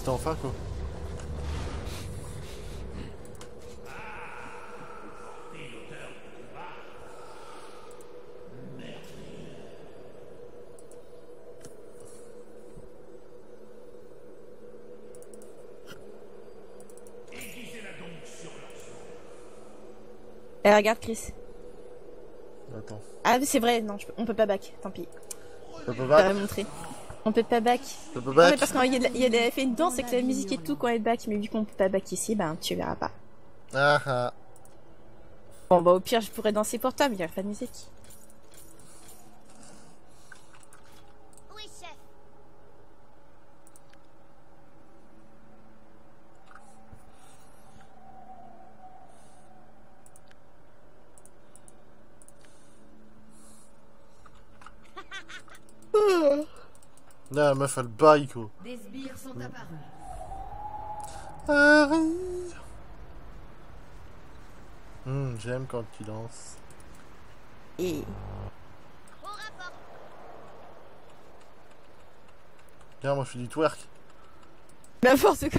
existé enfin quoi. Regarde Chris. Attends. Ah c'est vrai, non, on peut pas back, tant pis. On peut T'aurais back. montré. On peut pas back. On peut Non, back. mais parce qu'il a fait une danse avec la musique et tout quand elle back, mais vu qu'on peut pas back ici, ben tu verras pas. Ah ah. Bon bah au pire je pourrais danser pour toi, mais il y a pas de musique. Oui, chef. Là, la meuf elle baille quoi. Des sbires sont apparus. J'aime quand tu danses. Et... Au rapport. Regarde, moi je fais du twerk. N'importe quoi.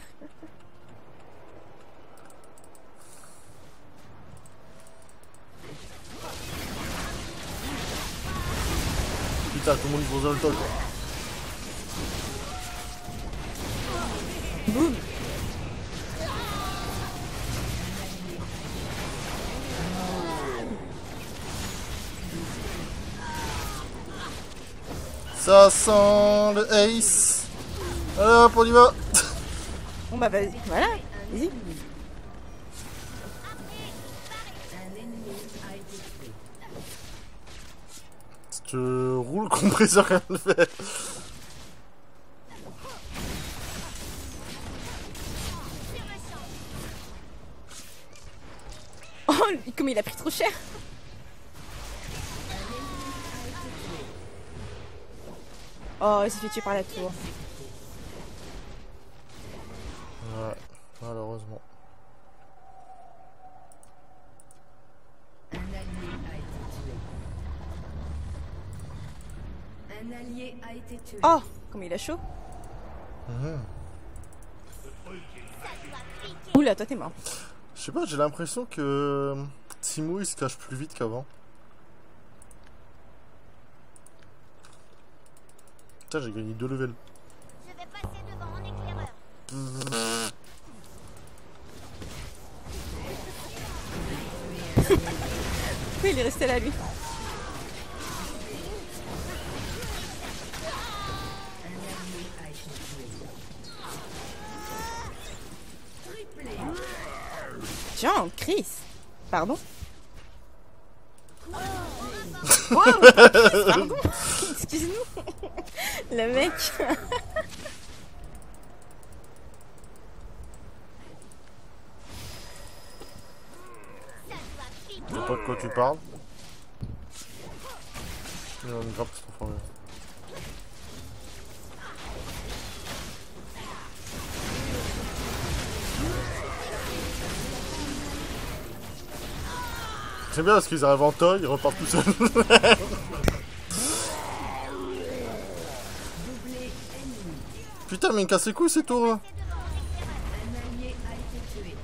Putain, tout le monde il pose dans le toit quoi. Boum. Ça sent le ace. Allez hop, on y va. Bon bah vas-y, voilà, vas-y. Je roule le compresseur rien ne fait. Oh, comme il a pris trop cher. Oh, il s'est fait tuer par la tour. Ouais, malheureusement. Un allié a été tué. Un allié a été tué. Oh, comme il a chaud. Oula, toi t'es mort. Je sais pas, j'ai l'impression que Timo il se cache plus vite qu'avant. Putain, j'ai gagné 2 levels. Je vais passer devant mon éclaireur. Oui, il est resté là lui. Tiens, Chris. Pardon. Wow, Chris, pardon. Excuse-nous. Le mec. Je sais pas de quoi tu parles. Il y a une grappe qui se transforme. C'est bien parce qu'ils arrivent en toy, ils repartent tout seuls. Putain, mais il me casse les couilles, c'est tout. Hein. Un allié a été tué.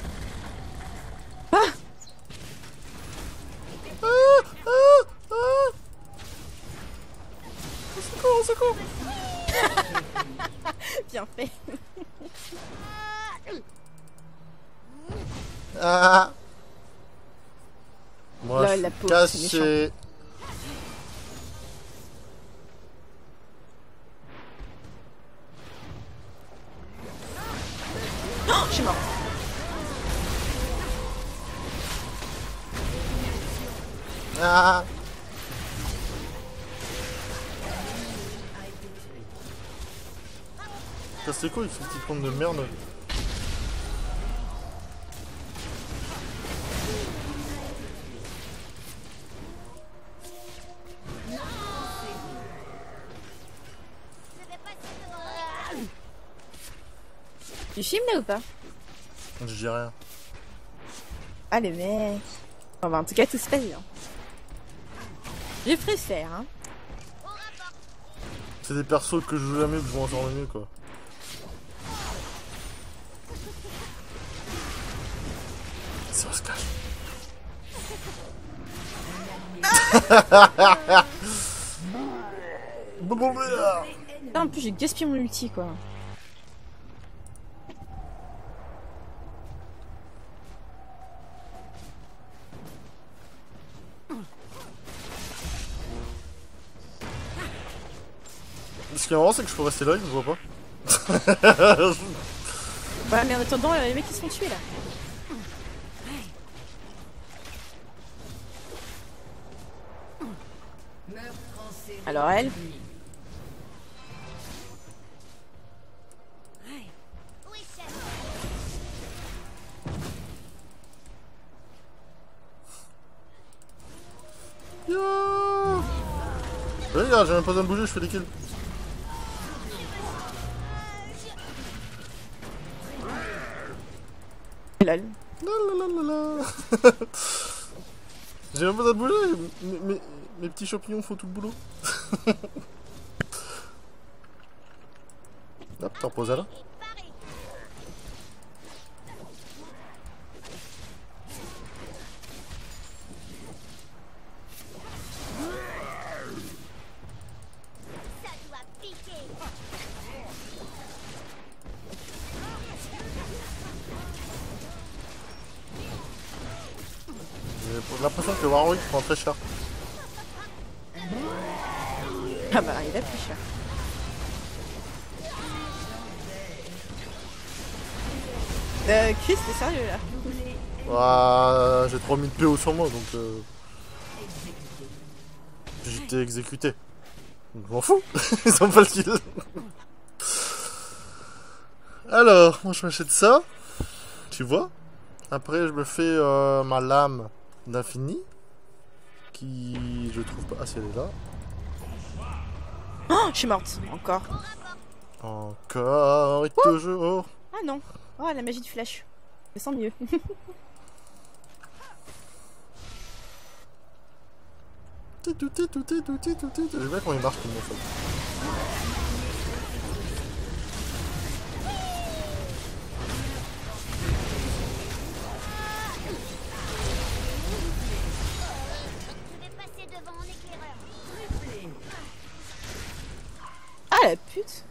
Au secours, au secours. Bien fait. Ah. Moi, Lol, je la suis pauvre, c'est caché. Oh, je suis mort. Ah. Casse les couilles, ce petit compte de merde. Tu filmes là ou pas? Je dis rien. Ah le mec. Bon, bah, en tout cas tout se passe bien. Je préfère hein. C'est des persos que je joue jamais, je m'en sors le mieux quoi. Ça se cache. Putain, en plus j'ai gaspillé mon ulti quoi. Ce qui est marrant, c'est que je peux rester là, il me voit pas. Ouais, mais en attendant, les mecs ils se font tuer là. Alors elle. Oui, chef. Yo regarde, j'ai même pas besoin de bouger, je fais des kills. Lol. Lalalala. J'ai même pas besoin de bouger, mes petits champignons font tout le boulot. Hop, t'en reposes là. Paris. Ça doit piquer. J'ai l'impression que Warwick prend très cher. Ah bah il a plus cher. Chris, t'es sérieux là? Ah, j'ai 3000 PO sur moi donc j'étais exécuté. Donc je m'en fous, ils sont faciles. Alors, moi je m'achète ça, tu vois. Après je me fais ma lame d'infini. Qui je trouve pas. Ah si elle est là. Oh, je suis morte, encore. Encore et toujours. Ah non. Oh, la magie du flash. Je me sens mieux. J'aime bien quand il marche comme ça. Je vais passer devant mon éclaireur. Ah la pute.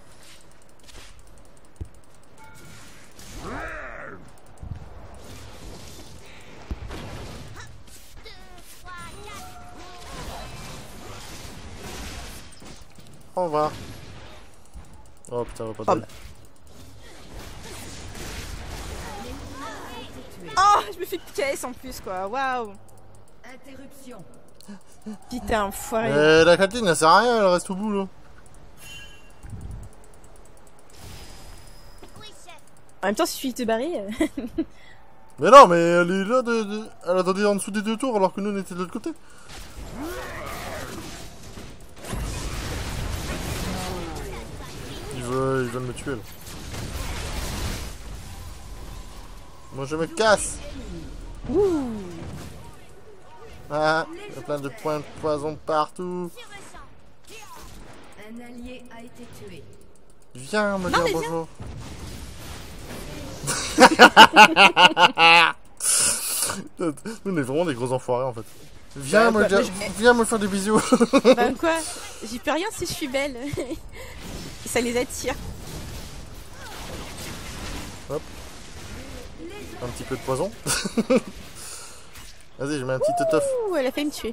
Au revoir. Oh putain, on va pas Oh, donner. Oh, je me fais KS en plus quoi. Waouh. Interruption. Putain, enfoiré. La Kathleen, elle sert à rien, elle reste au bout là. Oui, chef. En même temps, si tu te barrer. Mais non, mais elle est là, elle attendait en dessous des deux tours alors que nous on était de l'autre côté. Ils veulent me tuer là. Moi je me casse. Ouh. Ah, il y a plein de points de poison partout. Sur le champ. Un allié a été tué. Viens me Non, dire mais bonjour. Nous on est vraiment des gros enfoirés en fait. Viens Bah, me dire, bah, viens me faire des bisous. Bah quoi? J'y peux rien si je suis belle. Et ça les attire. Hop. Un petit peu de poison. Vas-y, je mets un petit teuf. Ouh, elle a failli me tuer.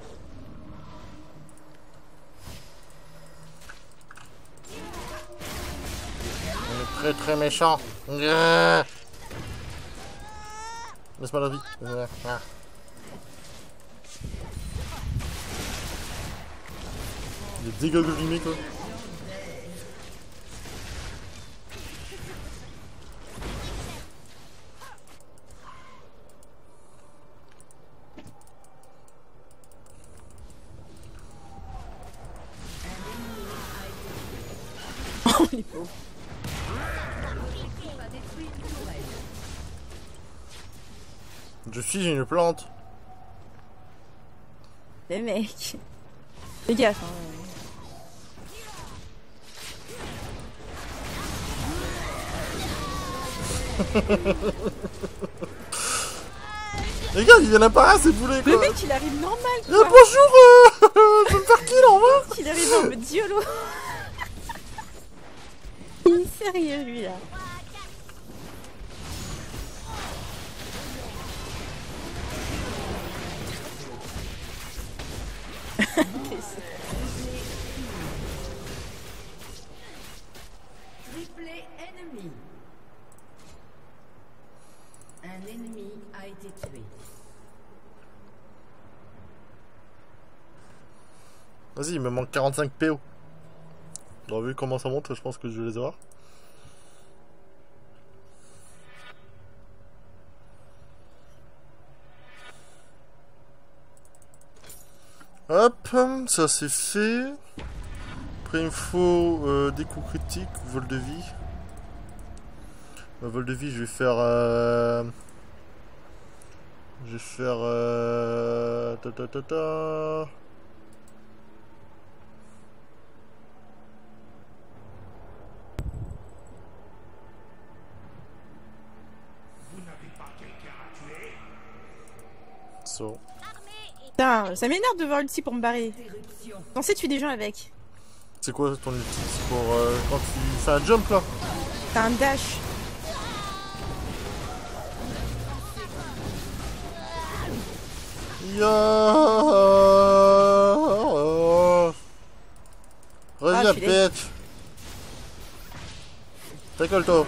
On est très très méchant. Laisse-moi la vie. Il est dégueulasse quoi. Oh, les pauvres. Je suis une plante. Les mecs. Fais gaffe. Hein. Les gars, ils viennent apparaître, ces boulets, quoi. Le mec, il arrive normal, quoi. Bonjour, je vais me faire kill, au revoir. Il arrive en mode diolo. Il est sérieux, lui, là. Triplé ennemi. Un ennemi a été tué. Vas-y, il me manque 45 PO. Bon, vu comment ça monte, je pense que je vais les avoir. Hop, ça c'est fait. Après il me faut des coups critiques, vol de vie. Vol de vie, je vais faire... Je vais faire... So. Putain, ça m'énerve de voir ulti pour me barrer. Interruption. Censé tuer des gens avec. C'est quoi ton ulti? C'est pour quand tu fais un jump là? T'as un dash. Reviens, je suis laid. bitch! Décolle-toi!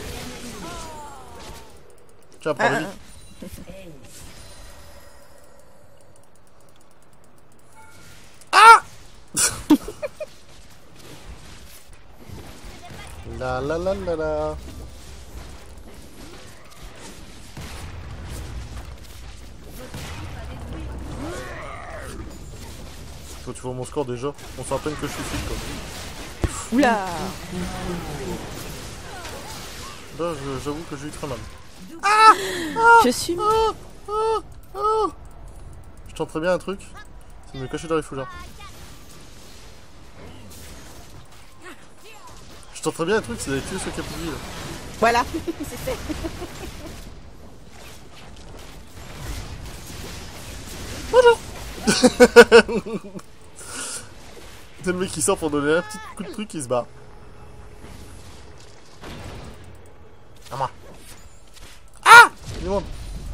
Tiens, prends la vie. La la la la la. Toi, tu vois mon score déjà? On sent à peine que je suis fit quoi. Oula. Là, j'avoue que j'ai eu très mal. Je suis... Je tenterais bien un truc. C'est de me cacher dans les fougères. Je tenterais bien un truc, c'est d'aller tuer ce Capouille. Voilà, c'est fait. C'est le mec qui sort pour donner un petit coup de truc, il se barre. À moi. Ah! Il monte.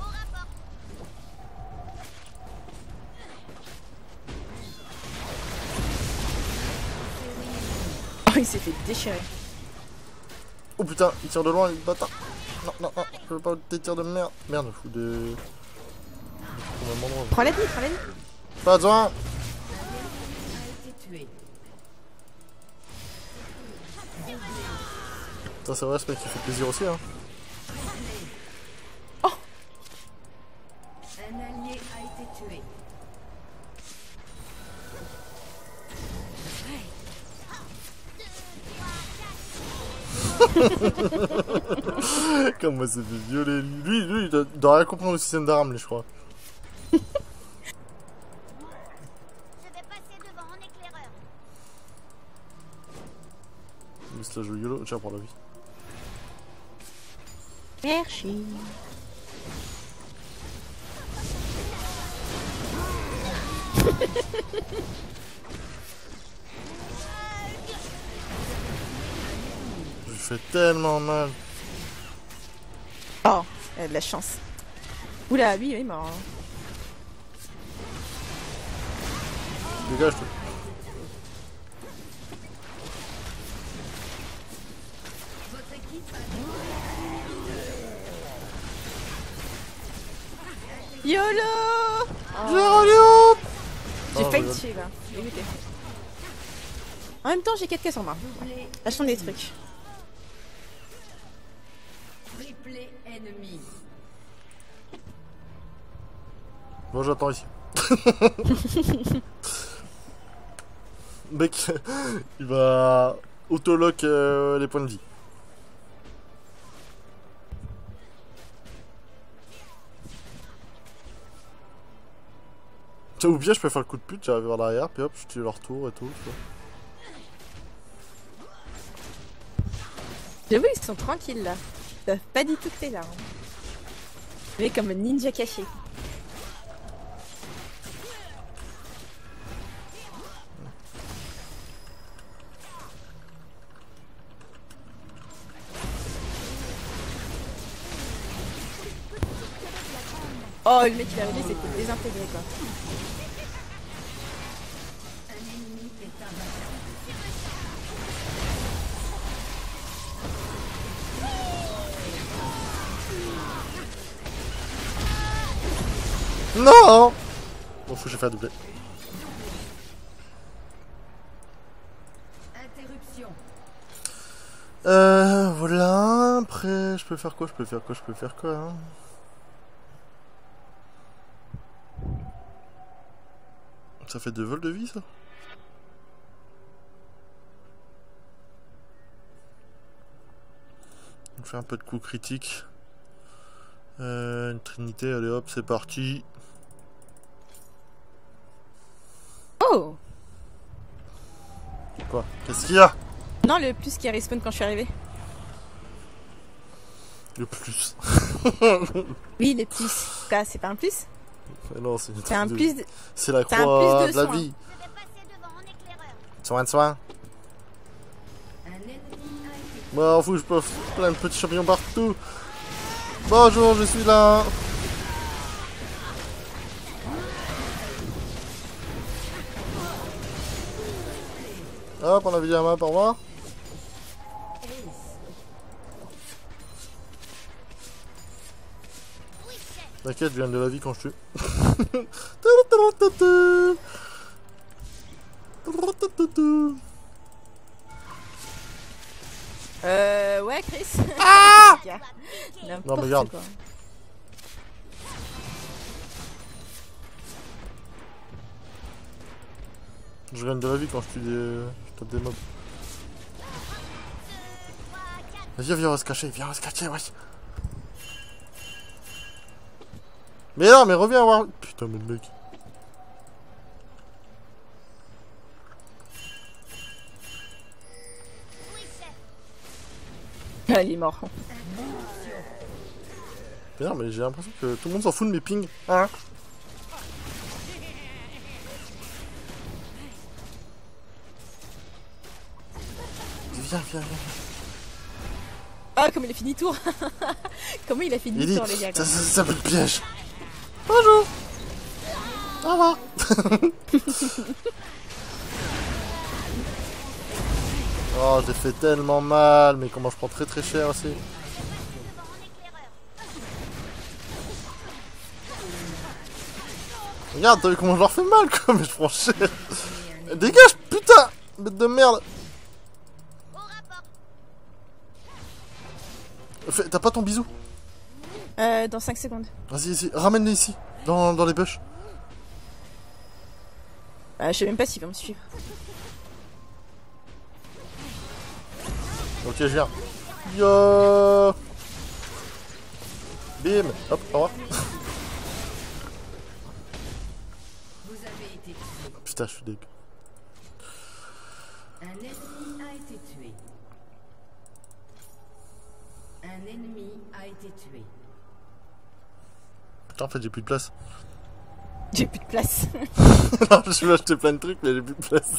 Oh, il s'est fait déchirer. Oh putain, il tire de loin, le bâtard. Non, non, non, je veux pas des tirs de merde. Merde, je fous de... Prends la vie, prends la vie. Pas besoin. A été tué. Ça c'est vrai, ce mec qui fait plaisir aussi, hein. Un allié a été tué. Comme moi, ça fait violer. Lui, il doit rien comprendre au système d'armes, je crois. Je vais passer devant en éclaireur. Mais c'est la joue YOLO. Tiens, pour la vie. Merci. Je lui fais tellement mal. Oh, elle a de la chance. Oula, lui, il est mort. Hein. Dégage-toi. Votre équipe a YOLO. Géronimo! J'ai Oh, failli regarde. tuer, là. Dégoûté. En même temps, j'ai 4 caisses en main. doublé. Achetons des trucs. Triplé ennemi. Bon, j'attends ici. Mec, il va auto-lock les points de vie. Ou bien je peux faire le coup de pute, j'arrive vers l'arrière, puis hop, je tue leur tour et tout. Tu vois. J'avoue, ils sont tranquilles, là. Ils savent pas du tout que t'es là. Hein. Mais comme un ninja caché. Oh, le mec il est arrivé, c'était désintégré quoi. Un ennemi est abattu. Non. Bon, faut que je fasse doubler. Interruption. Voilà. Après, je peux faire quoi? Hein. Ça fait 2 vols de vie, ça? On fait un peu de coups critiques. Une trinité, allez hop, c'est parti. Oh! Quoi? Qu'est-ce qu'il y a? Non, le plus qui respawn quand je suis arrivé. Le plus. Oui, le plus. Quoi, c'est pas un plus? Mais non, c'est C'est un plus de... C'est la c'est un croix plus de la soin. vie. Je vais passer devant en éclaireur. Soin. Un ennemi a été Bon, fou, je peux plein de petits champignons partout. Bonjour, je suis là. Hop, on a vu la map, au revoir. T'inquiète, je gagne de la vie quand je tue. Ouais, Chris. Ah N'importe Non, mais regarde. quoi. Je gagne de la vie quand je tue des... je tape des mobs. Vas-y, viens, on va se cacher, ouais. Mais non, mais reviens voir. Putain, mais le mec. Oui, chef. Ah, il est mort. Mais non, mais j'ai l'impression que tout le monde s'en fout de mes pings. Hein? Viens. Ah, comme il a fini tour. Comment il a fini Il dit, tour, les gars. ça peut le piège. Bonjour. Au revoir. Oh, j'ai fait tellement mal, mais comment je prends très cher aussi. Devant en éclaireur. Regarde, t'as vu comment je leur fais mal, quoi, mais je prends cher. Dégage, putain, bête de merde. Au rapport. T'as pas ton bisou? Dans 5 secondes. Vas-y, ramène-le ici, dans les bush. Je sais même pas s'il va me suivre. Ok, je viens. Yo. Bim. Hop, au revoir. Vous avez été tué. Putain, je suis dégueu. Un ennemi a été tué. Un ennemi a été tué. Putain, en fait, j'ai plus de place. J'ai plus de place. Non, je vais acheter plein de trucs, mais j'ai plus de place.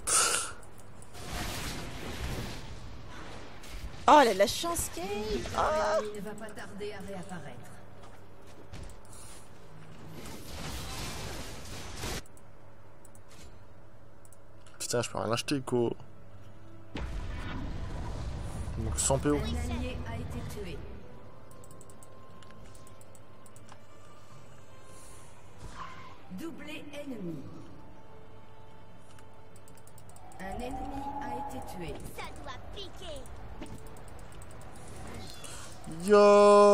Oh, elle a de la chance, Kate. L'ennemi ne va pas tarder à réapparaître. Putain, je peux rien acheter, quoi. Il manque 100 PO. Un allié a été tué. Doublé ennemi. Un ennemi a été tué. Ça doit piquer. Yo.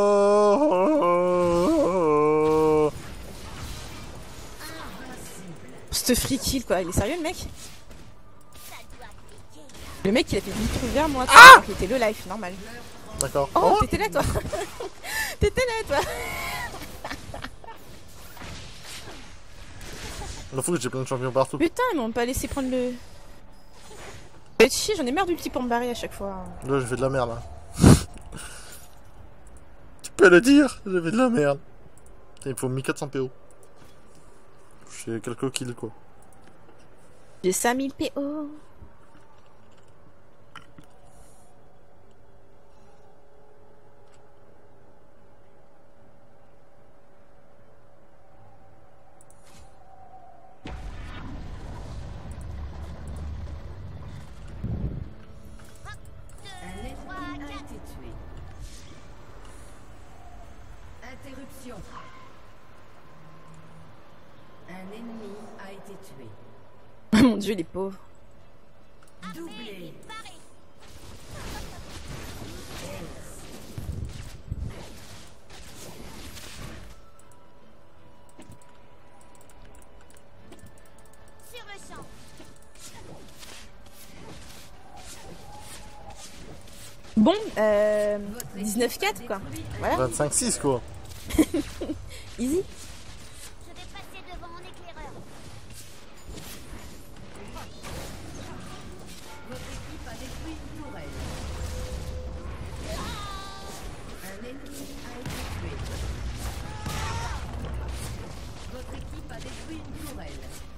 Ce free kill, quoi. Il est sérieux, le mec? Ça doit piquer. Le mec, il a fait demi-tour vers moi. Ah, il était le life, normal. D'accord. Oh, Oh, t'étais là, toi. T'étais là, toi. il faut que j'ai plein de champions partout. Putain, ils m'ont pas laissé prendre le... Faites chier, j'en ai marre du petit pour me barrer à chaque fois. Là, j'ai fait de la merde, là. Tu peux le dire, j'ai fait de la merde. Putain, il faut 1400 PO. J'ai quelques kills, quoi. J'ai 5000 PO. Un ennemi a été tué. Mon dieu, les pauvres. Doublé. Barré. Sur le champ. Bon, 19-4 quoi. Voilà, 25-6 quoi. easy. Je vais passer devant mon éclaireur. Votre équipe a détruit une tourelle. Un ennemi a été tué. Votre équipe a détruit une tourelle.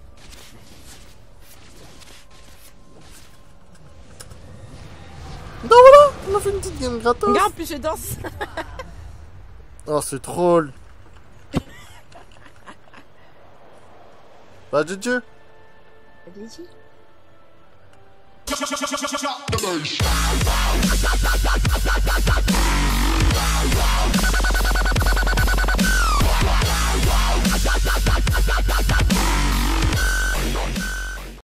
Non, voilà, on a fait une petite game gratos. Regarde, en plus je danse. Oh, c'est troll. Bah, GG. GG.